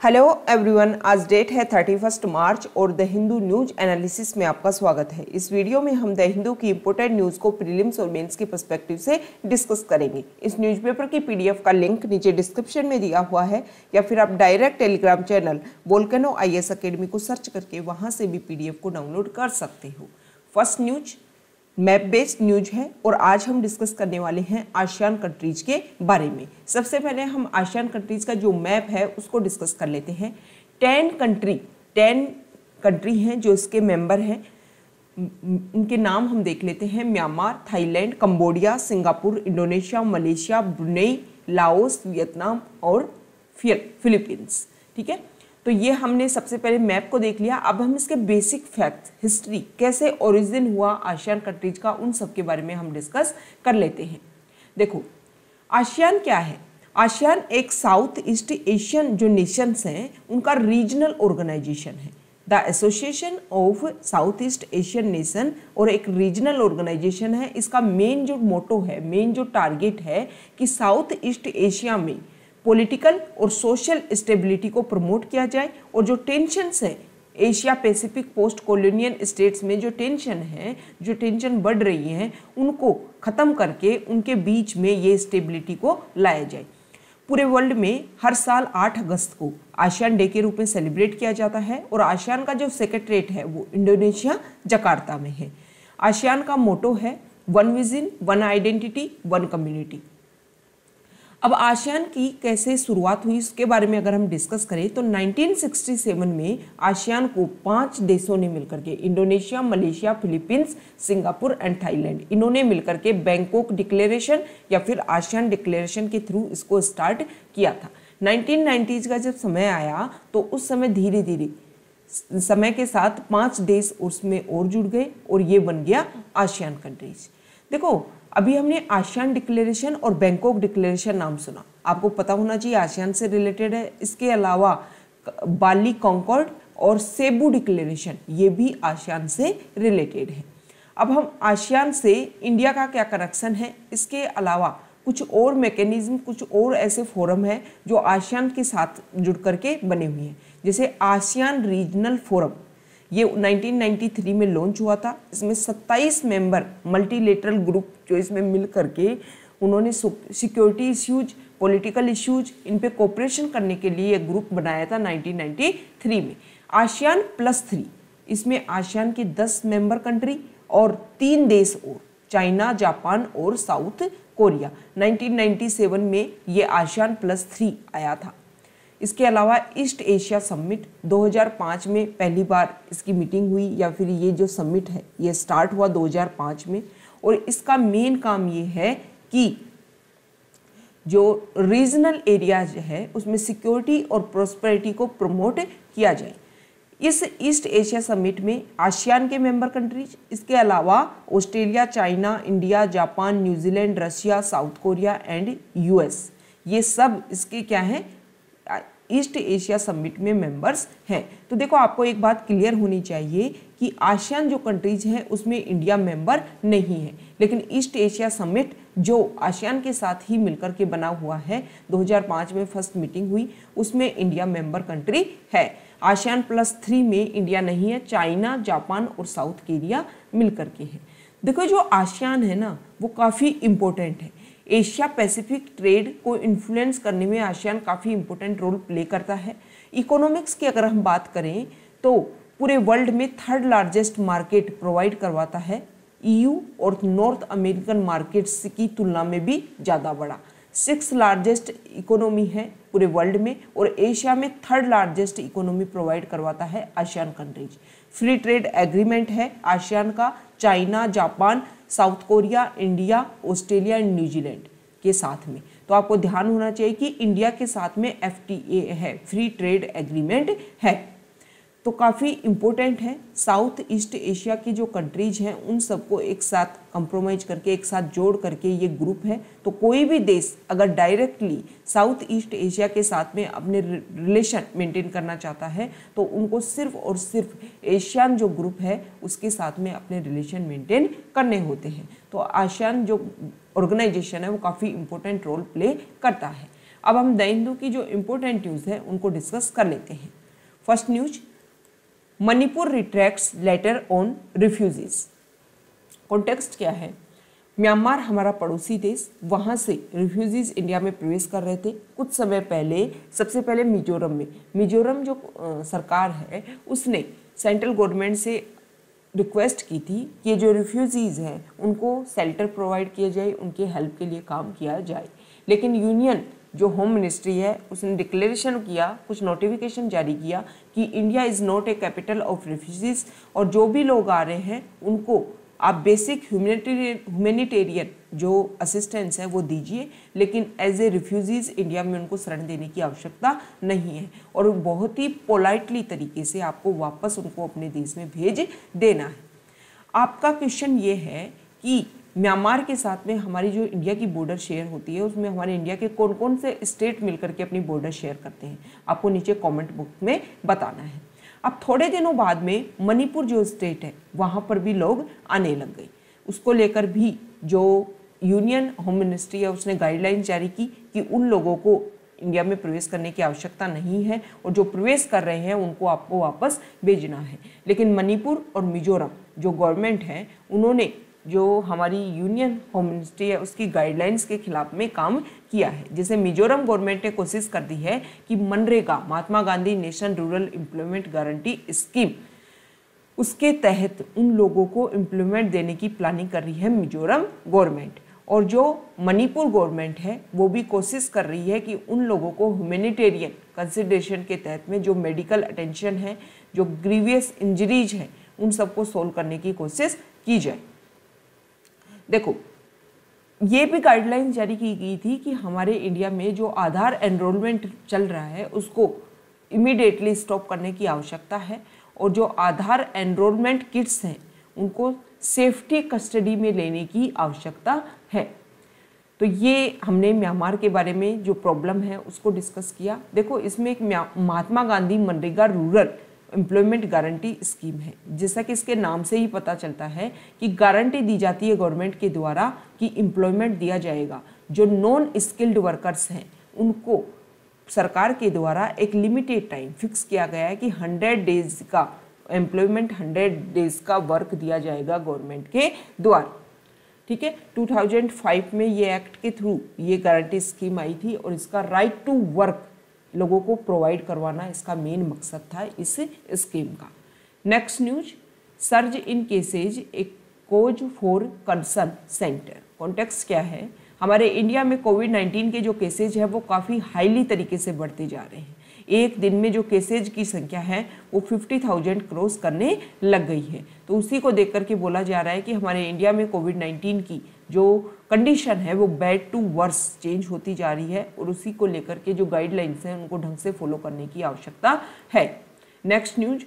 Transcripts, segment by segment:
Hello everyone, आज date है 31 मार्च और द हिंदू न्यूज एनालिसिस में आपका स्वागत है। इस वीडियो में हम द हिंदू की इंपोर्टेंट न्यूज को प्रीलिम्स और मेंस के पर्सपेक्टिव से डिस्कस करेंगे। इस न्यूज़पेपर की पीडीएफ का लिंक नीचे डिस्क्रिप्शन में दिया हुआ है या फिर आप direct telegram channel volcano IAS academy को सर्च करके वहाँ से भी पीडीएफ को डाउनलोड कर सकते हो। First news map based news है और आज हम डिस्कस करने वाले हैं आसियान कंट्रीज के बारे में। सबसे पहले हम आसियान कंट्रीज का जो मैप है उसको डिस्कस कर लेते हैं। 10 कंट्री हैं जो इसके मेंबर हैं। उनके नाम हम देख लेते हैं। Myanmar, Thailand, Cambodia, Singapore, Indonesia, Malaysia, Brunei, Laos, Vietnam और फिलीपींस। ठीक है, तो ये हमने सबसे पहले मैप को देख लिया। अब हम इसके बेसिक फैक्ट्स, हिस्ट्री, कैसे ओरिजिन हुआ आसियान कंट्रीज का, उन सब के बारे में हम डिस्कस कर लेते हैं। देखो, आसियान क्या है? आसियान एक साउथ ईस्ट एशियन जो नेशंस हैं उनका रीजनल ऑर्गेनाइजेशन है। The Association of South East Asian nation और एक रीजनल ऑर्गेनाइजेशन है। इसका मेन जो मोटो है, मेन जो टारगेट है कि साउथ ईस्ट एशिया में पॉलिटिकल और सोशल स्टेबिलिटी को प्रमोट किया जाए और जो टेंशन्स हैं Asia Pacific post colonial states में, जो टेंशन बढ़ रही हैं उनको ख़त्म करके उनके बीच में ये स्टेबिलिटी को लाया जाए। पूरे वर्ल्ड में हर साल 8 अगस्त को आसियान डे के रूप में सेलिब्रेट किया जाता है और आसियान का जो सेक्रेटरीट है वो इंडोनेशिया जकार्ता में है। आसियान का मोटो है one vision, one identity, one community. अब आसियान की कैसे शुरुआत हुई इसके बारे में अगर हम डिस्कस करें तो 1967 में आसियान को 5 देशों ने मिलकर के, Indonesia, Malaysia, Philippines, Singapore and Thailand, इन्होंने मिलकर के बैंकॉक डिक्लेरेशन या फिर आसियान डिक्लेरेशन के थ्रू इसको स्टार्ट किया था। 1990s का जब समय आया तो उस समय धीरे धीरे समय के साथ 5 देश उसमें और जुड़ गए और ये बन गया आसियान कंट्रीज। देखो, अभी हमने आसियान डिक्लेरेशन और बैंकॉक डिक्लेरेशन नाम सुना, आपको पता होना चाहिए आसियान से रिलेटेड है। इसके अलावा बाली कॉन्कॉर्ड और सेबू डिक्लेरेशन, ये भी आसियान से रिलेटेड है। अब हम आसियान से इंडिया का क्या कनेक्शन है, इसके अलावा कुछ और मैकेनिज्म, कुछ और ऐसे फोरम है जो आसियान के साथ जुड़ करके बने हुए हैं। जैसे आसियान रीजनल फोरम, ये 1993 में लॉन्च हुआ था। इसमें 27 मेंबर मल्टीलेटरल ग्रुप जो इसमें मिल करके उन्होंने सिक्योरिटी इश्यूज, पॉलिटिकल इश्यूज, इन पे कोऑपरेशन करने के लिए एक ग्रुप बनाया था 1993 में। आसियान +3, इसमें आसियान के 10 मेंबर कंट्री और 3 देश और, चाइना, जापान और साउथ कोरिया। 1997 में ये आसियान +3 आया था। इसके अलावा ईस्ट एशिया समिट 2005 में पहली बार इसकी मीटिंग हुई, या फिर ये जो समिट है ये स्टार्ट हुआ 2005 में। और इसका मेन काम ये है कि जो रीजनल एरियाज है उसमें सिक्योरिटी और प्रोस्पेरिटी को प्रमोट किया जाए। इस ईस्ट एशिया समिट में आसियान के मेंबर कंट्रीज, इसके अलावा Australia, China, India, Japan, New Zealand, Russia, South Korea and US, ये सब इसके क्या हैं, ईस्ट एशिया समिट में मेंबर्स हैं। तो देखो, आपको एक बात क्लियर होनी चाहिए कि आसियान जो कंट्रीज हैं उसमें इंडिया मेंबर नहीं है, लेकिन ईस्ट एशिया समिट जो आसियान के साथ ही मिलकर के बना हुआ है, 2005 में फर्स्ट मीटिंग हुई, उसमें इंडिया मेंबर कंट्री है। आसियान +3 में इंडिया नहीं है, चाइना, जापान और साउथ कोरिया मिलकर के है। देखो, जो आसियान है ना वो काफ़ी इम्पोर्टेंट है। एशिया पैसिफिक ट्रेड को इन्फ्लुएंस करने में आसियान काफ़ी इंपॉर्टेंट रोल प्ले करता है। इकोनॉमिक्स की अगर हम बात करें तो पूरे वर्ल्ड में 3rd लार्जेस्ट मार्केट प्रोवाइड करवाता है। EU और नॉर्थ अमेरिकन मार्केट्स की तुलना में भी ज़्यादा बड़ा। 6th लार्जेस्ट इकोनॉमी है पूरे वर्ल्ड में और एशिया में 3rd लार्जेस्ट इकोनॉमी प्रोवाइड करवाता है ASEAN countries. Free trade agreement है आसियान का China, Japan, South Korea, India, Australia and New Zealand के साथ में। तो आपको ध्यान होना चाहिए कि इंडिया के साथ में FTA है, फ्री ट्रेड एग्रीमेंट है, तो काफ़ी इम्पोर्टेंट है। साउथ ईस्ट एशिया की जो कंट्रीज हैं उन सबको एक साथ कंप्रोमाइज करके, एक साथ जोड़ करके ये ग्रुप है। तो कोई भी देश अगर डायरेक्टली साउथ ईस्ट एशिया के साथ में अपने रिलेशन मेंटेन करना चाहता है तो उनको सिर्फ और सिर्फ एशियान जो ग्रुप है उसके साथ में अपने रिलेशन मेंटेन करने होते हैं। तो आसियान जो ऑर्गेनाइजेशन है वो काफ़ी इंपॉर्टेंट रोल प्ले करता है। अब हम द हिंदू की जो इम्पोर्टेंट न्यूज़ है उनको डिस्कस कर लेते हैं। First news, Manipur retracts letter on refugees. Context क्या है, म्यांमार हमारा पड़ोसी देश, वहाँ से रिफ्यूजीज इंडिया में प्रवेश कर रहे थे कुछ समय पहले। सबसे पहले मिजोरम जो सरकार है उसने सेंट्रल गवर्नमेंट से रिक्वेस्ट की थी कि ये जो रिफ्यूजीज़ हैं उनको शेल्टर प्रोवाइड किया जाए, उनके हेल्प के लिए काम किया जाए। लेकिन यूनियन जो होम मिनिस्ट्री है उसने डिक्लेरेशन किया, कुछ नोटिफिकेशन जारी किया कि India is not a capital of refugees, और जो भी लोग आ रहे हैं उनको आप बेसिक ह्यूमैनिटेरियन जो असिस्टेंस है वो दीजिए, लेकिन एज ए रिफ्यूजीज इंडिया में उनको शरण देने की आवश्यकता नहीं है, और बहुत ही पोलाइटली तरीके से आपको वापस उनको अपने देश में भेज देना है। आपका क्वेश्चन ये है कि म्यांमार के साथ में हमारी जो इंडिया की बॉर्डर शेयर होती है उसमें हमारे इंडिया के कौन कौन से स्टेट मिलकर के अपनी बॉर्डर शेयर करते हैं, आपको नीचे कमेंट बॉक्स में बताना है। अब थोड़े दिनों बाद में मणिपुर जो स्टेट है वहाँ पर भी लोग आने लग गए, उसको लेकर भी जो यूनियन होम मिनिस्ट्री है उसने गाइडलाइन जारी की कि उन लोगों को इंडिया में प्रवेश करने की आवश्यकता नहीं है, और जो प्रवेश कर रहे हैं उनको आपको वापस भेजना है। लेकिन मणिपुर और मिजोरम जो गवर्नमेंट है उन्होंने जो हमारी यूनियन होम मिनिस्ट्री है उसकी गाइडलाइंस के खिलाफ में काम किया है। जैसे मिजोरम गवर्नमेंट ने कोशिश कर दी है कि मनरेगा, Mahatma Gandhi national rural employment guarantee scheme, उसके तहत उन लोगों को एम्प्लॉयमेंट देने की प्लानिंग कर रही है मिजोरम गवर्नमेंट। और जो मणिपुर गवर्नमेंट है वो भी कोशिश कर रही है कि उन लोगों को ह्यूमैनिटेरियन कंसिडरेशन के तहत में जो मेडिकल अटेंशन है, जो ग्रीवियस इंजरीज है, उन सबको सोल्व करने की कोशिश की जाए। देखो, ये भी गाइडलाइन जारी की गई थी कि हमारे इंडिया में जो आधार एनरोलमेंट चल रहा है उसको इमीडिएटली स्टॉप करने की आवश्यकता है, और जो आधार एनरोलमेंट किट्स हैं उनको सेफ्टी कस्टडी में लेने की आवश्यकता है। तो ये हमने म्यांमार के बारे में जो प्रॉब्लम है उसको डिस्कस किया। देखो, इसमें एक Mahatma Gandhi MNREGA rural employment guarantee scheme है। जैसा कि इसके नाम से ही पता चलता है कि गारंटी दी जाती है गवर्नमेंट के द्वारा कि एम्प्लॉयमेंट दिया जाएगा। जो नॉन स्किल्ड वर्कर्स हैं उनको सरकार के द्वारा एक लिमिटेड टाइम फिक्स किया गया है कि 100 डेज का एम्प्लॉयमेंट, 100 डेज का वर्क दिया जाएगा गवर्नमेंट के द्वारा। ठीक है, 2005 में ये एक्ट के थ्रू ये गारंटी स्कीम आई थी, और इसका राइट टू वर्क लोगों को प्रोवाइड करवाना इसका मेन मकसद था इस स्कीम का। Next news, surge in cases a cause for concern centre. Context क्या है, हमारे इंडिया में कोविड-19 के जो केसेज है वो काफ़ी हाईली तरीके से बढ़ते जा रहे हैं। एक दिन में जो केसेज की संख्या है वो 50,000 क्रॉस करने लग गई है। तो उसी को देख करके बोला जा रहा है कि हमारे इंडिया में कोविड-19 की जो कंडीशन है वो बैड टू वर्स चेंज होती जा रही है, और उसी को लेकर के जो गाइडलाइंस हैं उनको ढंग से फॉलो करने की आवश्यकता है। Next news,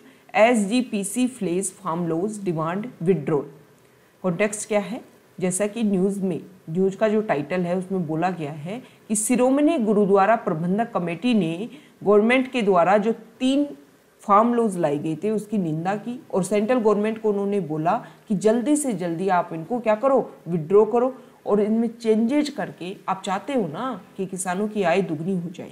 SGPC flays farm laws demand withdrawal. Context क्या है, जैसा कि न्यूज़ का जो टाइटल है उसमें बोला गया है कि शिरोमणि गुरुद्वारा प्रबंधक कमेटी ने गवर्नमेंट के द्वारा जो 3 फार्म लॉज लाए गए थे उसकी निंदा की, और सेंट्रल गवर्नमेंट को उन्होंने बोला कि जल्दी से जल्दी आप इनको क्या करो, विड्रॉ करो, और इनमें चेंजेज करके आप चाहते हो ना कि किसानों की आय दुगनी हो जाए,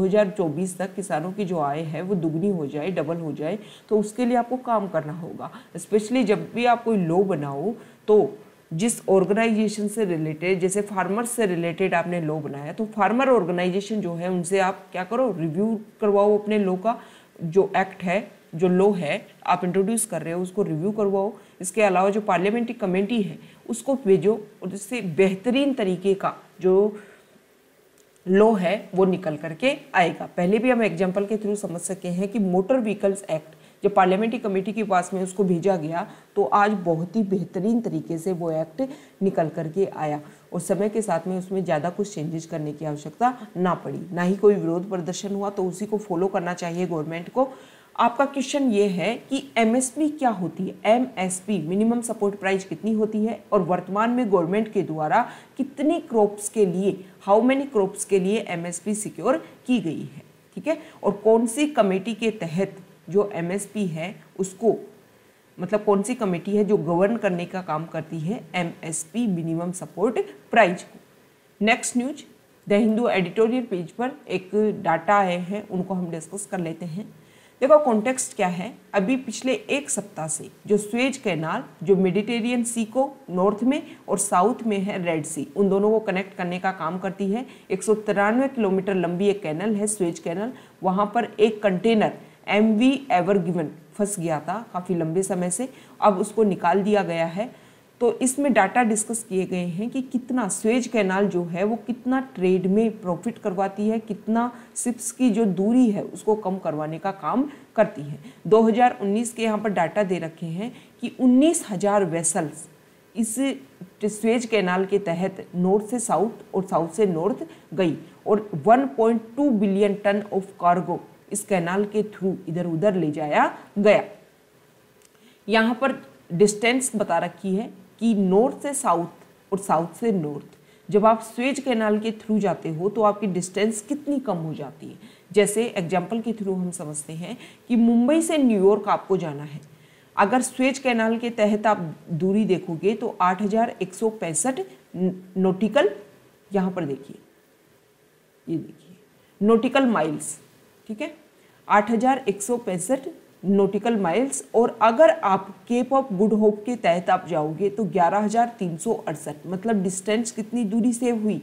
2024 तक किसानों की जो आय है वो दुगनी हो जाए, डबल हो जाए, तो उसके लिए आपको काम करना होगा। स्पेशली जब भी आप कोई लॉ बनाओ तो जिस ऑर्गेनाइजेशन से रिलेटेड, जैसे फार्मर्स से रिलेटेड आपने लॉ बनाया तो फार्मर ऑर्गेनाइजेशन जो है उनसे आप क्या करो, रिव्यू करवाओ अपने लॉ का, जो एक्ट है, जो लॉ है आप इंट्रोड्यूस कर रहे हो उसको रिव्यू करवाओ। इसके अलावा जो पार्लियामेंट्री कमेटी है उसको भेजो, और जिससे बेहतरीन तरीके का जो लॉ है वो निकल करके आएगा। पहले भी हम एग्जाम्पल के थ्रू समझ सके हैं कि मोटर व्हीकल्स एक्ट जब पार्लियामेंट्री कमेटी के पास में उसको भेजा गया तो आज बहुत ही बेहतरीन तरीके से वो एक्ट निकल करके आया, और समय के साथ में उसमें ज़्यादा कुछ चेंजेस करने की आवश्यकता ना पड़ी, ना ही कोई विरोध प्रदर्शन हुआ, तो उसी को फॉलो करना चाहिए गवर्नमेंट को। आपका क्वेश्चन ये है कि MSP क्या होती है, MSP मिनिमम सपोर्ट प्राइस कितनी होती है, और वर्तमान में गवर्नमेंट के द्वारा कितनी क्रॉप्स के लिए, हाउ मेनी क्रॉप्स के लिए MSP सिक्योर की गई है। ठीक है, और कौन सी कमेटी के तहत जो MSP है उसको, मतलब कौन सी कमेटी है जो गवर्न करने का काम करती है MSP मिनिमम सपोर्ट प्राइस को। Next news, the Hindu editorial page पर एक डाटा आए हैं, उनको हम डिस्कस कर लेते हैं। देखो कॉन्टेक्स्ट क्या है, अभी पिछले एक सप्ताह से जो स्वेज कैनाल जो मेडिटेरियन सी को नॉर्थ में और साउथ में है रेड सी, उन दोनों को कनेक्ट करने का काम करती है। 193 किलोमीटर लंबी एक कैनल है स्वेज कैनल। वहाँ पर एक कंटेनर MV एवरगिवन फंस गया था काफ़ी लंबे समय से, अब उसको निकाल दिया गया है। तो इसमें डाटा डिस्कस किए गए हैं कि कितना स्वेज कैनाल जो है वो कितना ट्रेड में प्रॉफिट करवाती है, कितना शिप्स की जो दूरी है उसको कम करवाने का काम करती है। 2019 के यहाँ पर डाटा दे रखे हैं कि 19,000 वेसल्स इस स्वेज कैनाल के तहत नॉर्थ से साउथ और साउथ से नॉर्थ गई और 1.2 बिलियन टन ऑफ कार्गो इस कैनाल के थ्रू इधर उधर ले जाया गया। यहाँ पर डिस्टेंस बता रखी है कि नॉर्थ से साउथ और साउथ से नॉर्थ जब आप स्वेज कैनाल के थ्रू जाते हो तो आपकी डिस्टेंस कितनी कम हो जाती है। जैसे एग्जाम्पल के थ्रू हम समझते हैं कि मुंबई से न्यूयॉर्क आपको जाना है, अगर स्वेज कैनाल के तहत आप दूरी देखोगे तो 8,165 नॉटिकल, यहाँ पर देखिए, ये देखिए नॉटिकल माइल्स, ठीक है, 8,165 नॉटिकल माइल्स। और अगर आप केप ऑफ गुड होप के तहत आप जाओगे तो 11,368, मतलब डिस्टेंस कितनी दूरी सेव हुई,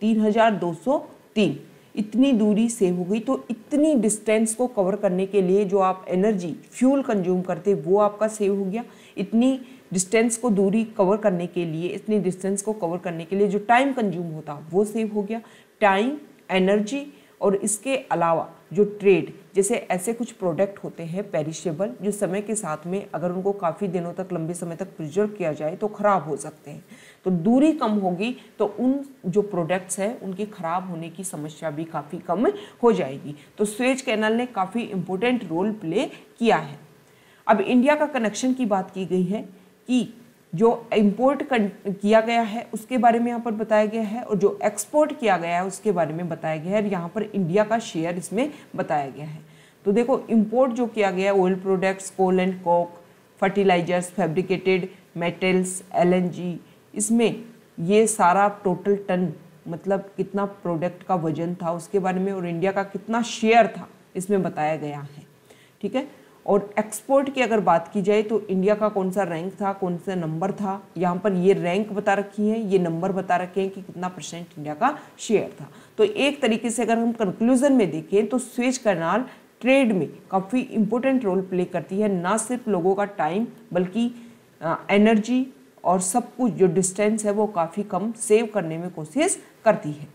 3,203, इतनी दूरी सेव हो गई। तो इतनी डिस्टेंस को कवर करने के लिए जो आप एनर्जी फ्यूल कंज्यूम करते वो आपका सेव हो गया। इतनी डिस्टेंस को दूरी कवर करने के लिए, इतनी डिस्टेंस को कवर करने के लिए जो टाइम कंज्यूम होता वो सेव हो गया। टाइम, एनर्जी और इसके अलावा जो ट्रेड, जैसे ऐसे कुछ प्रोडक्ट होते हैं पेरिशेबल जो समय के साथ में अगर उनको काफ़ी दिनों तक, लंबे समय तक प्रिजर्व किया जाए तो ख़राब हो सकते हैं। तो दूरी कम होगी तो उन जो प्रोडक्ट्स हैं उनकी ख़राब होने की समस्या भी काफ़ी कम हो जाएगी। तो स्वेज कैनाल ने काफ़ी इम्पोर्टेंट रोल प्ले किया है। अब इंडिया का कनेक्शन की बात की गई है कि जो इंपोर्ट किया गया है उसके बारे में यहाँ पर बताया गया है और जो एक्सपोर्ट किया गया है उसके बारे में बताया गया है और यहाँ पर इंडिया का शेयर इसमें बताया गया है। तो देखो इंपोर्ट जो किया गया है oil products, coal and coke, fertilisers, fabricated metals, LNG, इसमें ये सारा टोटल टन मतलब कितना प्रोडक्ट का वजन था उसके बारे में और इंडिया का कितना शेयर था इसमें बताया गया है, ठीक है। और एक्सपोर्ट की अगर बात की जाए तो इंडिया का कौन सा रैंक था, कौन सा नंबर था, यहाँ पर ये रैंक बता रखी है, ये नंबर बता रखे हैं कि कितना परसेंट इंडिया का शेयर था। तो एक तरीके से अगर हम कंक्लूजन में देखें तो स्वेज कैनाल ट्रेड में काफ़ी इंपॉर्टेंट रोल प्ले करती है, ना सिर्फ लोगों का टाइम बल्कि एनर्जी और सब कुछ जो डिस्टेंस है वो काफ़ी कम सेव करने में कोशिश करती है।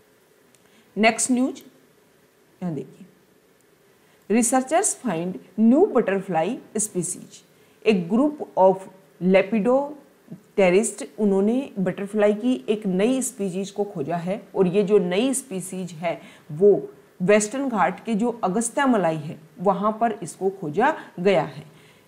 नेक्स्ट न्यूज यहाँ देखिए, researchers find new butterfly species. एक ग्रुप ऑफ लेपिडोप्टेरिस्ट, उन्होंने बटरफ्लाई की एक नई स्पीसीज को खोजा है और ये जो नई स्पीसीज है वो वेस्टर्न घाट के जो अगस्त्यामलाई है वहाँ पर इसको खोजा गया है।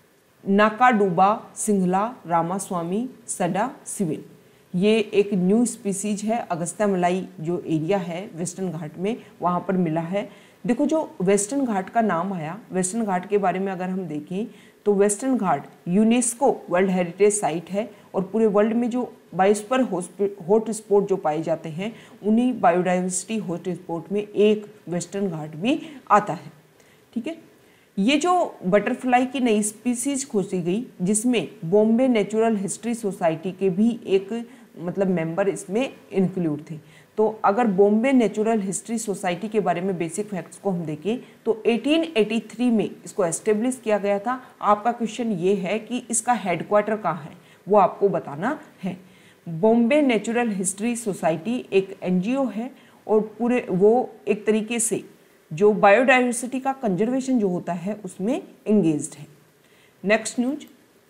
नाकाडुबा सिंघला रामास्वामी सडा सिविल, ये एक न्यू स्पीसीज है, अगस्त्यामलाई जो एरिया है वेस्टर्न घाट में वहाँ पर मिला है। देखो जो वेस्टर्न घाट का नाम आया, वेस्टर्न घाट के बारे में अगर हम देखें तो western Ghat UNESCO world heritage site है और पूरे वर्ल्ड में जो बायोस्फीयर हॉट स्पॉट जो पाए जाते हैं उन्हीं बायोडाइवर्सिटी हॉट स्पॉट में एक वेस्टर्न घाट भी आता है, ठीक है। ये जो बटरफ्लाई की नई स्पीसीज खोजी गई जिसमें बॉम्बे नेचुरल हिस्ट्री सोसाइटी के भी एक मतलब मेंबर इसमें इंक्लूड थे। तो अगर बॉम्बे नेचुरल हिस्ट्री सोसाइटी के बारे में बेसिक फैक्ट्स को हम देखें तो 1883 में इसको एस्टेब्लिश किया गया था। आपका क्वेश्चन ये है कि इसका हेडक्वार्टर कहाँ है, वो आपको बताना है। बॉम्बे नेचुरल हिस्ट्री सोसाइटी एक NGO है और पूरे वो एक तरीके से जो बायोडाइवर्सिटी का कंजर्वेशन जो होता है उसमें एंगेज्ड है। नेक्स्ट न्यूज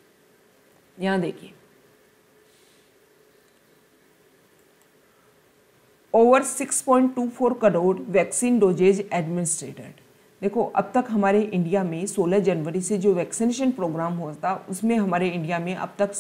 यहाँ देखिए, over 6.24 crore vaccine doses administered. देखो अब तक हमारे इंडिया में 16 जनवरी से जो वैक्सीनेशन प्रोग्राम हुआ था उसमें हमारे इंडिया में अब तक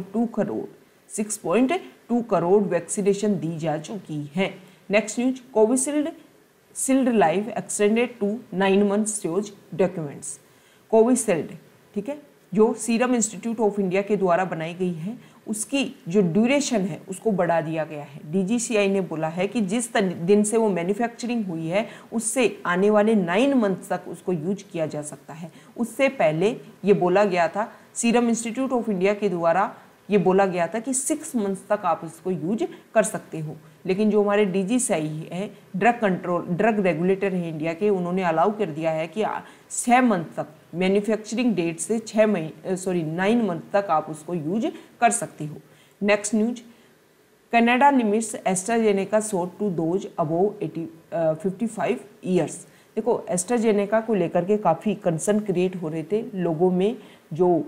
6.2 करोड़ वैक्सीनेशन दी जा चुकी है। Next news, Covishield life extended to 9 months shows documents. Covishield, ठीक है, जो सीरम इंस्टीट्यूट ऑफ इंडिया के द्वारा बनाई गई है उसकी जो ड्यूरेशन है उसको बढ़ा दिया गया है। DGCI ने बोला है कि जिस दिन से वो मैन्युफैक्चरिंग हुई है उससे आने वाले 9 मंथ तक उसको यूज किया जा सकता है। उससे पहले ये बोला गया था, सीरम इंस्टीट्यूट ऑफ इंडिया के द्वारा ये बोला गया था कि 6 मंथ्स तक आप इसको यूज कर सकते हो, लेकिन जो हमारे DGCI है, ड्रग रेगुलेटर है इंडिया के, उन्होंने अलाउ कर दिया है कि 6 मंथ तक, मैन्युफैक्चरिंग डेट से 9 मंथ तक आप उसको यूज कर सकते हो। Next news, Canada limits AstraZeneca shot to those above 55 years. देखो, एस्ट्राजेनेका को लेकर के काफ़ी कंसर्न क्रिएट हो रहे थे लोगों में, जो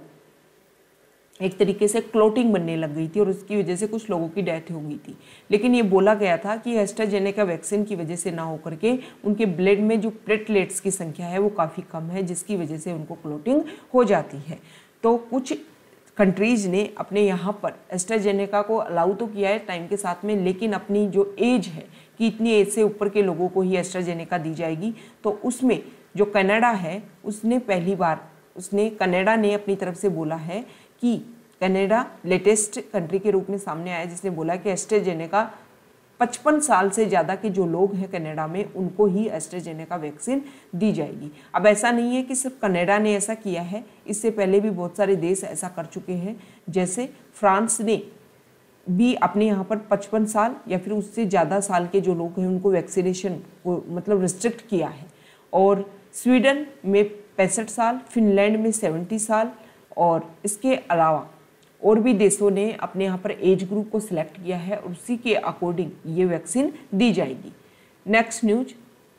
एक तरीके से क्लोटिंग बनने लग गई थी और उसकी वजह से कुछ लोगों की डेथ हो गई थी। लेकिन ये बोला गया था कि एस्ट्राजेनेका वैक्सीन की वजह से ना होकर के उनके ब्लड में जो प्लेटलेट्स की संख्या है वो काफ़ी कम है, जिसकी वजह से उनको क्लोटिंग हो जाती है। तो कुछ कंट्रीज ने अपने यहाँ पर एस्ट्राजेनेका को अलाउ तो किया है टाइम के साथ में, लेकिन अपनी जो एज है कि इतनी एज से ऊपर के लोगों को ही एस्ट्राजेनेका दी जाएगी, तो उसमें जो कनाडा है उसने पहली बार कनाडा ने अपनी तरफ से बोला है कि कनाडा लेटेस्ट कंट्री के रूप में सामने आया जिसने बोला कि एस्ट्राजेनेका 55 साल से ज़्यादा के जो लोग हैं कनाडा में उनको ही एस्ट्राजेनेका वैक्सीन दी जाएगी। अब ऐसा नहीं है कि सिर्फ कनाडा ने ऐसा किया है, इससे पहले भी बहुत सारे देश ऐसा कर चुके हैं। जैसे फ्रांस ने भी अपने यहाँ पर 55 साल या फिर उससे ज़्यादा साल के जो लोग हैं उनको वैक्सीनेशन को मतलब रिस्ट्रिक्ट किया है, और स्वीडन में 65 साल, फिनलैंड में 70 साल, और इसके अलावा और भी देशों ने अपने यहाँ पर एज ग्रुप को सिलेक्ट किया है और उसी के अकॉर्डिंग ये वैक्सीन दी जाएगी। नेक्स्ट न्यूज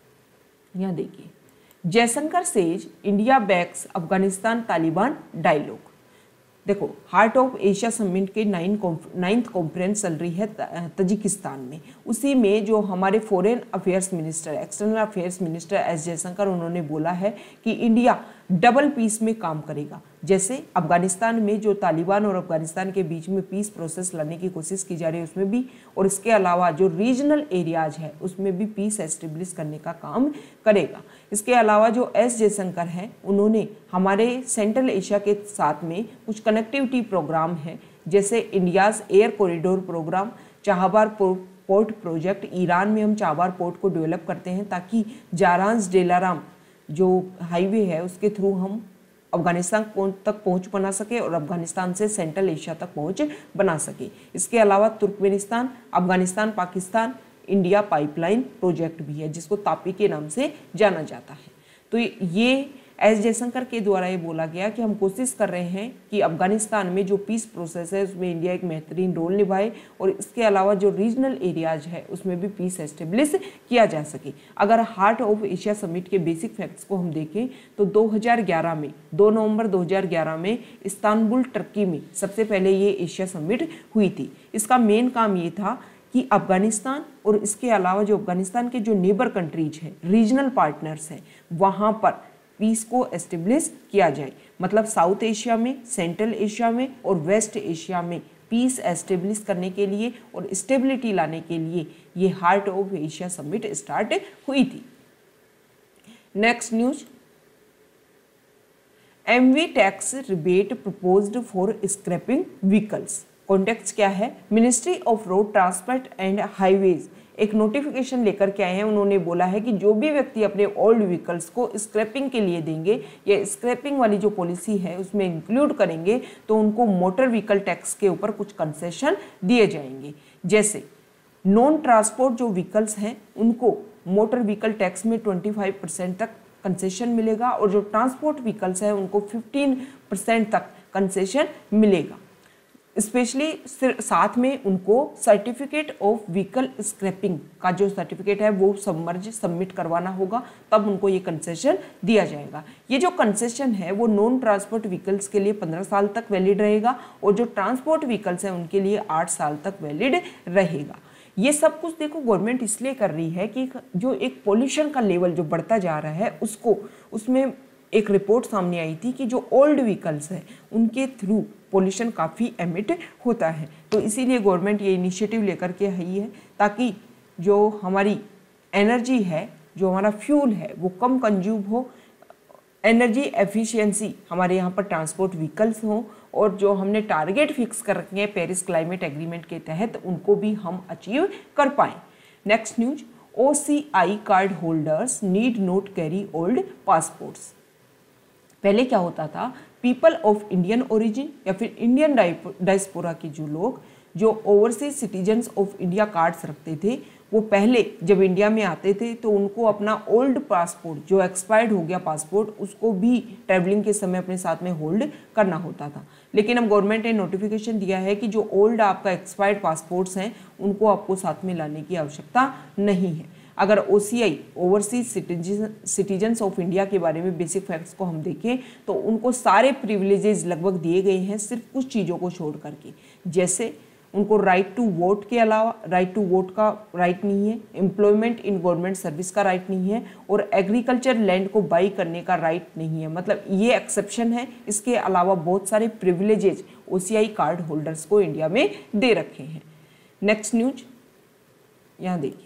यहाँ देखिए, Jaishankar says India backs Afghanistan Taliban dialogue. देखो, हार्ट ऑफ एशिया समिट के 9th कॉन्फ्रेंस चल रही है तजिकिस्तान में। उसी में जो हमारे foreign affairs minister, external affairs minister S Jaishankar, उन्होंने बोला है कि इंडिया डबल पीस में काम करेगा। जैसे अफगानिस्तान में जो तालिबान और अफगानिस्तान के बीच में पीस प्रोसेस लाने की कोशिश की जा रही है उसमें भी, और इसके अलावा जो रीजनल एरियाज है उसमें भी पीस एस्टेब्लिश करने का काम करेगा। इसके अलावा जो एस जयशंकर हैं उन्होंने हमारे सेंट्रल एशिया के साथ में कुछ कनेक्टिविटी प्रोग्राम है, जैसे India's air corridor programme, Chabahar port project. Iran में हम चाबहार पोर्ट को डेवलप करते हैं ताकि जारांस डेलाराम जो हाईवे है उसके थ्रू हम अफगानिस्तान तक पहुंच बना सके और अफगानिस्तान से सेंट्रल एशिया तक पहुंच बना सके। इसके अलावा Turkmenistan, Afghanistan, Pakistan India pipeline project भी है जिसको तापी के नाम से जाना जाता है। तो ये एस जयशंकर के द्वारा ये बोला गया कि हम कोशिश कर रहे हैं कि अफगानिस्तान में जो पीस प्रोसेस है उसमें इंडिया एक बेहतरीन रोल निभाए, और इसके अलावा जो रीजनल एरियाज है उसमें भी पीस एस्टेब्लिश किया जा सके। अगर हार्ट ऑफ एशिया समिट के बेसिक फैक्ट्स को हम देखें तो 2011 में 2 नवंबर 2011 में इस्तांबुल टर्की में सबसे पहले ये एशिया समिट हुई थी। इसका मेन काम ये था कि अफगानिस्तान और इसके अलावा जो अफगानिस्तान के जो नेबर कंट्रीज हैं, रीजनल पार्टनर्स हैं, वहाँ पर पीस को एस्टेब्लिश किया जाए। मतलब साउथ एशिया में, सेंट्रल एशिया में और वेस्ट एशिया में पीस एस्टेब्लिश करने के लिए और स्टेबिलिटी लाने के लिए ये heart of Asia summit start हुई थी। Next news, MV tax rebate proposed for scrapping vehicles. Context क्या है? Ministry of road transport and highways एक नोटिफिकेशन लेकर के आए हैं। उन्होंने बोला है कि जो भी व्यक्ति अपने ओल्ड व्हीकल्स को स्क्रैपिंग के लिए देंगे या स्क्रैपिंग वाली जो पॉलिसी है उसमें इंक्लूड करेंगे तो उनको मोटर व्हीकल टैक्स के ऊपर कुछ कंसेशन दिए जाएंगे। जैसे नॉन ट्रांसपोर्ट जो व्हीकल्स हैं उनको मोटर व्हीकल टैक्स में 25% तक कंसेशन मिलेगा, और जो ट्रांसपोर्ट व्हीकल्स हैं उनको 15% तक कंसेशन मिलेगा। स्पेशली साथ में उनको सर्टिफिकेट ऑफ व्हीकल स्क्रैपिंग का जो सर्टिफिकेट है वो सबमिट करवाना होगा, तब उनको ये कंसेशन दिया जाएगा। ये जो कंसेशन है वो नॉन ट्रांसपोर्ट व्हीकल्स के लिए 15 साल तक वैलिड रहेगा, और जो ट्रांसपोर्ट व्हीकल्स हैं उनके लिए 8 साल तक वैलिड रहेगा। ये सब कुछ देखो गवर्नमेंट इसलिए कर रही है कि जो एक पोल्यूशन का लेवल जो बढ़ता जा रहा है उसमें एक रिपोर्ट सामने आई थी कि जो ओल्ड व्हीकल्स हैं उनके थ्रू पोल्यूशन काफ़ी एमिट होता है। तो इसीलिए गवर्नमेंट ये इनिशिएटिव लेकर के आई है ताकि जो हमारी एनर्जी है, जो हमारा फ्यूल है वो कम कंज्यूम हो, एनर्जी एफिशिएंसी, हमारे यहाँ पर ट्रांसपोर्ट व्हीकल्स हों, और जो हमने टारगेट फिक्स कर रखे हैं पेरिस क्लाइमेट एग्रीमेंट के तहत, उनको भी हम अचीव कर पाएँ। Next news, OCI card holders need not carry old passports. पहले क्या होता था, पीपल ऑफ इंडियन ओरिजिन या फिर इंडियन डायस्पोरा के जो लोग जो overseas citizens of India cards रखते थे, वो पहले जब इंडिया में आते थे तो उनको अपना ओल्ड पासपोर्ट जो एक्सपायर्ड हो गया पासपोर्ट, उसको भी ट्रैवलिंग के समय अपने साथ में होल्ड करना होता था। लेकिन अब गवर्नमेंट ने नोटिफिकेशन दिया है कि जो ओल्ड आपका एक्सपायर्ड पासपोर्ट्स हैं उनको आपको साथ में लाने की आवश्यकता नहीं है। अगर OCI overseas citizens of India के बारे में बेसिक फैक्ट्स को हम देखें तो उनको सारे प्रिविलेजेस लगभग दिए गए हैं, सिर्फ कुछ चीज़ों को छोड़ करके। जैसे उनको राइट टू वोट के अलावा राइट टू वोट का राइट नहीं है, एम्प्लॉयमेंट इन गवर्नमेंट सर्विस का राइट नहीं है, और एग्रीकल्चर लैंड को बाई करने का राइट नहीं है। मतलब ये एक्सेप्शन है। इसके अलावा बहुत सारे प्रिविलेजेज OCI कार्ड होल्डर्स को इंडिया में दे रखे हैं। नेक्स्ट न्यूज यहाँ देखिए,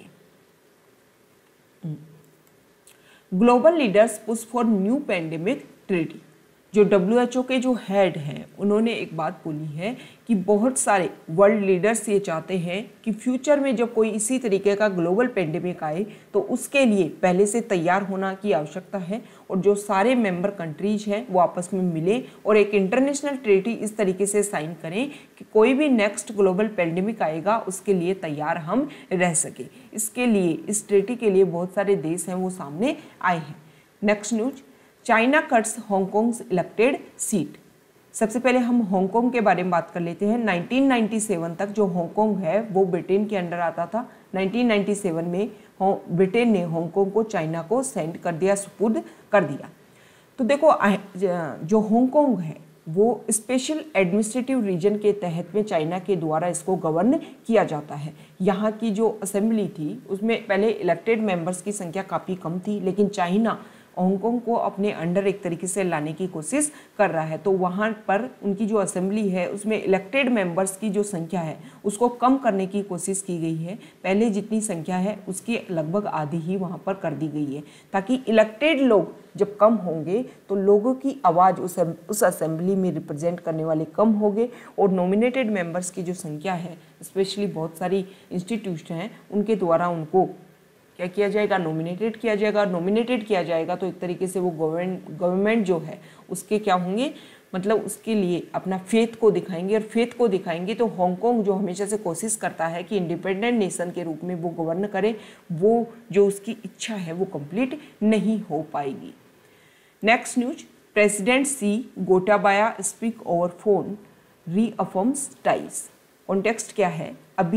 global leaders push for new pandemic treaty. जो WHO के जो हेड हैं उन्होंने एक बात बोली है कि बहुत सारे वर्ल्ड लीडर्स ये चाहते हैं कि फ्यूचर में जब कोई इसी तरीके का ग्लोबल पेंडेमिक आए तो उसके लिए पहले से तैयार होना की आवश्यकता है, और जो सारे मेंबर कंट्रीज हैं वो आपस में मिले और एक इंटरनेशनल ट्रीटी इस तरीके से साइन करें कि कोई भी नेक्स्ट ग्लोबल पेंडेमिक आएगा उसके लिए तैयार हम रह सके। इसके लिए, इस ट्रीटी के लिए बहुत सारे देश हैं वो सामने आए हैं। Next news, China cuts Hong Kong's elected seat. सबसे पहले हम हांगकांग के बारे में बात कर लेते हैं। 1997 तक जो हांगकांग है वो ब्रिटेन के अंडर आता था। 1997 में ब्रिटेन ने हांगकांग को चाइना को सेंड कर दिया, सुपुर्द कर दिया। तो देखो, जो हांगकांग है वो स्पेशल एडमिनिस्ट्रेटिव रीजन के तहत में चाइना के द्वारा इसको गवर्न किया जाता है। यहाँ की जो असेंबली थी उसमें पहले इलेक्टेड मेंबर्स की संख्या काफ़ी कम थी, लेकिन चाइना हांगकांग को अपने अंडर एक तरीके से लाने की कोशिश कर रहा है। तो वहाँ पर उनकी जो असेंबली है उसमें इलेक्टेड मेंबर्स की जो संख्या है उसको कम करने की कोशिश की गई है। पहले जितनी संख्या है उसकी लगभग आधी ही वहाँ पर कर दी गई है, ताकि इलेक्टेड लोग जब कम होंगे तो लोगों की आवाज़ उस असेंबली में रिप्रेजेंट करने वाले कम होंगे, और नॉमिनेटेड मेंबर्स की जो संख्या है, स्पेशली बहुत सारी इंस्टीट्यूशन हैं उनके द्वारा उनको क्या किया जाएगा, नॉमिनेटेड किया जाएगा। नॉमिनेटेड किया जाएगा तो एक तरीके से वो गवर्नमेंट जो है उसके क्या होंगे, मतलब उसके लिए अपना फेथ को दिखाएंगे, और फेथ को दिखाएंगे तो हांगकांग जो हमेशा से कोशिश करता है कि इंडिपेंडेंट नेशन के रूप में वो गवर्न करे, वो जो उसकी इच्छा है वो कंप्लीट नहीं हो पाएगी। Next news, president Xi Gotabaya speak over phone reaffirms ties. Context क्या है, अभी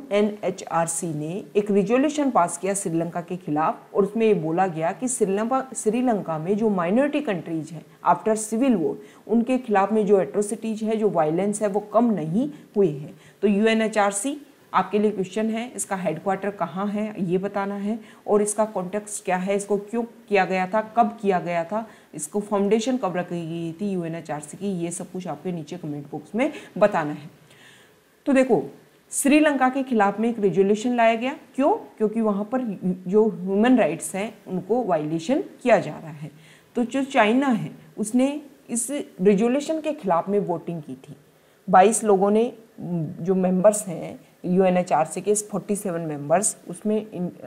UNHRC ने एक रिजोल्यूशन पास किया श्रीलंका के खिलाफ, और उसमें ये बोला गया कि श्रीलंका में जो माइनॉरिटी कंट्रीज हैं आफ्टर सिविल वॉर, उनके खिलाफ में जो एट्रोसिटीज है, जो वायलेंस है, वो कम नहीं हुई है। तो UNHRC आपके लिए क्वेश्चन है, इसका हेडक्वार्टर कहाँ है ये बताना है, और इसका कॉन्टेक्स्ट क्या है, इसको क्यों किया गया था, कब किया गया था, इसको फाउंडेशन कब रखी गई थी UNHRC की, ये सब कुछ आपके नीचे कमेंट बॉक्स में बताना है। तो देखो, श्रीलंका के खिलाफ में एक रेजोल्यूशन लाया गया, क्यों? क्योंकि वहाँ पर जो ह्यूमन राइट्स हैं उनको वायलेशन किया जा रहा है। तो जो चाइना है उसने इस रेजोल्यूशन के खिलाफ में वोटिंग की थी। 22 लोगों ने, जो मेंबर्स हैं UNHRC के 47 मेंबर्स, उसमें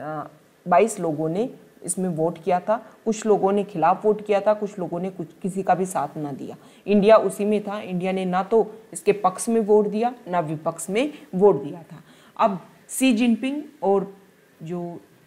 22 लोगों ने इसमें वोट किया था। कुछ लोगों ने खिलाफ वोट किया था, कुछ लोगों ने किसी का भी साथ ना दिया। इंडिया उसी में था। इंडिया ने ना तो इसके पक्ष में वोट दिया ना विपक्ष में वोट दिया था। अब शी जिनपिंग और जो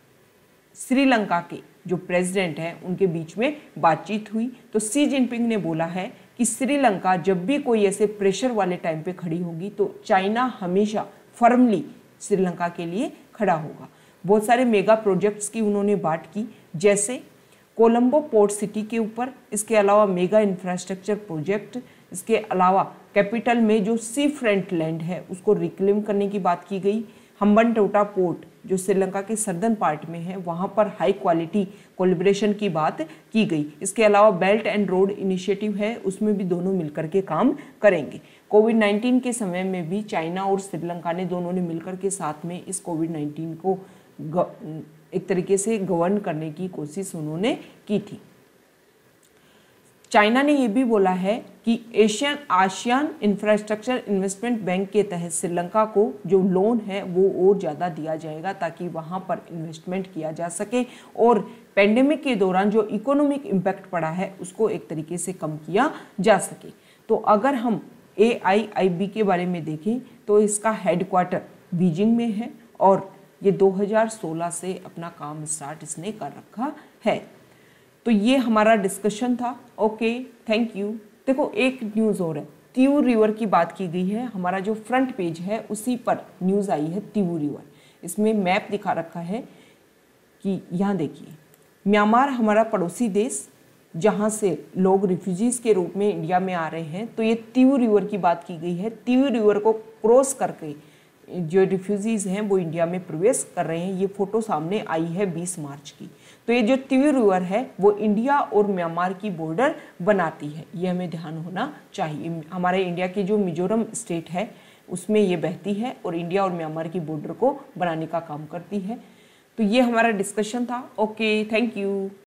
श्रीलंका के जो प्रेसिडेंट हैं उनके बीच में बातचीत हुई, तो शी जिनपिंग ने बोला है कि श्रीलंका जब भी कोई ऐसे प्रेशर वाले टाइम पे खड़ी होगी तो चाइना हमेशा फर्मली श्रीलंका के लिए खड़ा होगा। बहुत सारे मेगा प्रोजेक्ट्स की उन्होंने बात की, जैसे कोलंबो पोर्ट सिटी के ऊपर, इसके अलावा मेगा इंफ्रास्ट्रक्चर प्रोजेक्ट, इसके अलावा कैपिटल में जो सी फ्रंट लैंड है उसको रिक्लेम करने की बात की गई। हम्बनटोटा पोर्ट जो श्रीलंका के सर्दर्न पार्ट में है, वहाँ पर हाई क्वालिटी कोलैबोरेशन की बात की गई। इसके अलावा बेल्ट एंड रोड इनिशिएटिव है, उसमें भी दोनों मिलकर के काम करेंगे। कोविड-19 के समय में भी चाइना और श्रीलंका ने दोनों ने मिलकर के साथ में इस कोविड-19 को एक तरीके से गवर्न करने की कोशिश उन्होंने की थी। चाइना ने ये भी बोला है कि आसियान इंफ्रास्ट्रक्चर इन्वेस्टमेंट बैंक के तहत श्रीलंका को जो लोन है वो और ज़्यादा दिया जाएगा ताकि वहाँ पर इन्वेस्टमेंट किया जा सके और पेंडेमिक के दौरान जो इकोनॉमिक इम्पैक्ट पड़ा है उसको एक तरीके से कम किया जा सके। तो अगर हम AIIB के बारे में देखें तो इसका हेडक्वार्टर बीजिंग में है और ये 2016 से अपना काम स्टार्ट इसने कर रखा है। तो ये हमारा डिस्कशन था। Okay, thank you. देखो एक न्यूज़ और है, तिऊ रिवर की बात की गई है। हमारा जो फ्रंट पेज है उसी पर न्यूज़ आई है तिऊ रिवर। इसमें मैप दिखा रखा है कि यहाँ देखिए म्यांमार हमारा पड़ोसी देश जहाँ से लोग रिफ्यूजीज़ के रूप में इंडिया में आ रहे हैं। तो ये तिऊ रिवर की बात की गई है। तिऊ रिवर को क्रॉस करके जो रिफ्यूजीज़ हैं वो इंडिया में प्रवेश कर रहे हैं। ये फोटो सामने आई है 20 मार्च की। तो ये जो तिऊ रिवर है वो इंडिया और म्यांमार की बॉर्डर बनाती है, ये हमें ध्यान होना चाहिए। हमारे इंडिया की जो मिजोरम स्टेट है उसमें ये बहती है और इंडिया और म्यांमार की बॉर्डर को बनाने का काम करती है। तो ये हमारा डिस्कशन था। Okay, thank you.